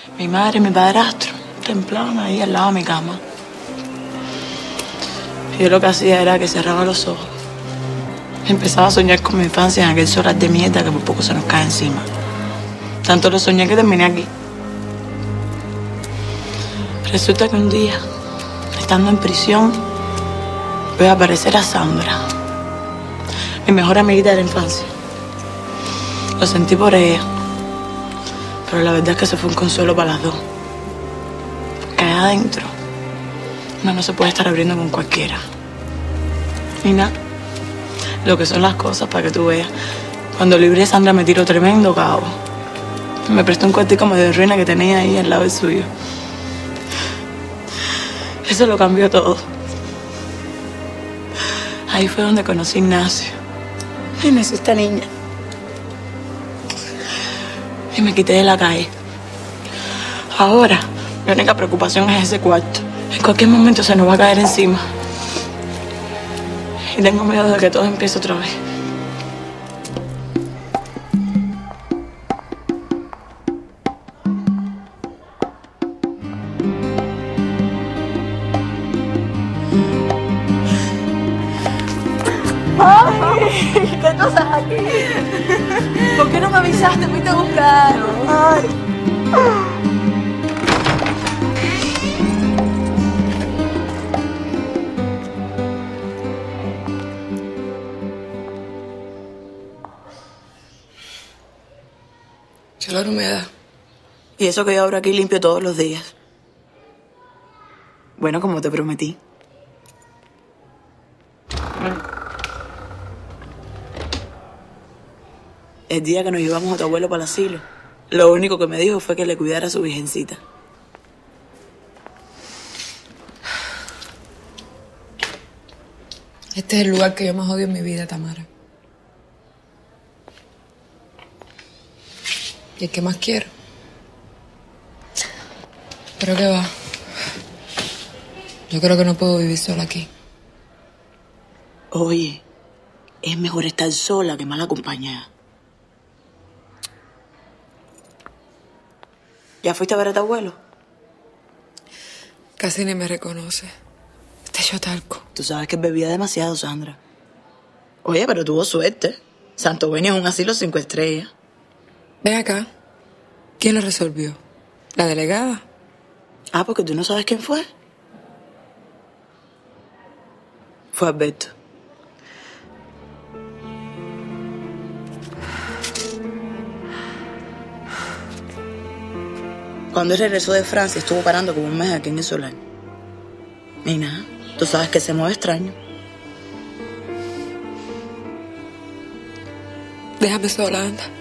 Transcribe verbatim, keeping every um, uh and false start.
Mi madre y mi padrastro templaban ahí al lado de mi cama. Yo lo que hacía era que cerraba los ojos. Empezaba a soñar con mi infancia en aquel solar de mierda que por poco se nos cae encima. Tanto lo soñé que terminé aquí. Resulta que un día, estando en prisión, veo aparecer a Sandra, mi mejor amiguita de la infancia. Lo sentí por ella, pero la verdad es que se fue un consuelo para las dos. Porque allá adentro, uno no se puede estar abriendo con cualquiera. Ni nada. Lo que son las cosas, para que tú veas. Cuando libré, Sandra me tiró tremendo cabo. Me prestó un cuartico medio de ruina que tenía ahí al lado del suyo. Eso lo cambió todo. Ahí fue donde conocí a Ignacio. Y nació esta niña. Y me quité de la calle. Ahora, mi única preocupación es ese cuarto. En cualquier momento se nos va a caer encima. Y tengo miedo de que todo empiece otra vez. ¡Ay! ¿Qué tú haces aquí? ¿Por qué no me avisaste? Me fuiste a buscar. Ay. Qué la humedad. Y eso que yo abro aquí limpio todos los días. Bueno, como te prometí. El día que nos llevamos a tu abuelo para el asilo, lo único que me dijo fue que le cuidara a su virgencita. Este es el lugar que yo más odio en mi vida, Tamara. Y el que más quiero. Pero qué va. Yo creo que no puedo vivir sola aquí. Oye, es mejor estar sola que mal acompañada. ¿Ya fuiste a ver a tu abuelo? Casi ni me reconoce. Está hecho talco. Tú sabes que bebía demasiado, Sandra. Oye, pero tuvo suerte. Santo Benio es un asilo cinco estrellas. Ven acá. ¿Quién lo resolvió? ¿La delegada? Ah, porque tú no sabes quién fue. Fue Alberto. Cuando él regresó de Francia, estuvo parando como un mes aquí en el solar. Y nada, tú sabes que se mueve extraño. Déjame sola, anda.